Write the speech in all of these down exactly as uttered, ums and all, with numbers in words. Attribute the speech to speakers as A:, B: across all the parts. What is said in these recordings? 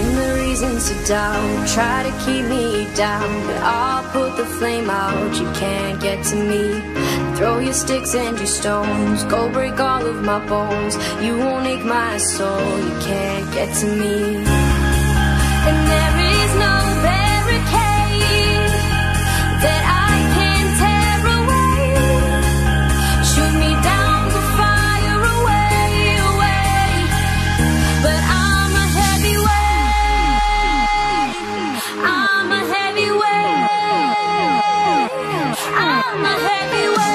A: Give me reasons to doubt, try to keep me down, but I'll put the flame out, you can't get to me. Throw your sticks and your stones, go break all of my bones. You won't ache my soul, you can't get to me. And there is no barricade that I can tear away. Shoot me down the fire away, away. But I'm a heavyweight, I'm a heavyweight, I'm a heavyweight.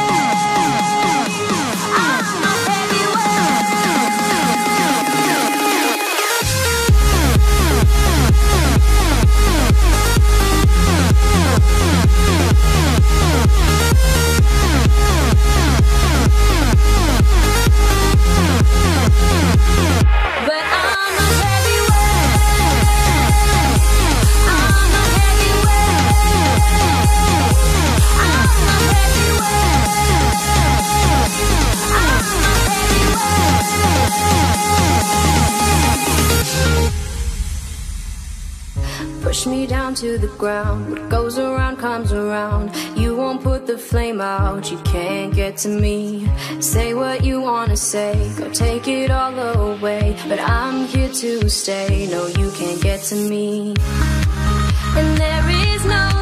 A: Push me down to the ground, what goes around comes around. You won't put the flame out, you can't get to me. Say what you wanna say, go take it all away, but I'm here to stay, no you can't get to me. And there is no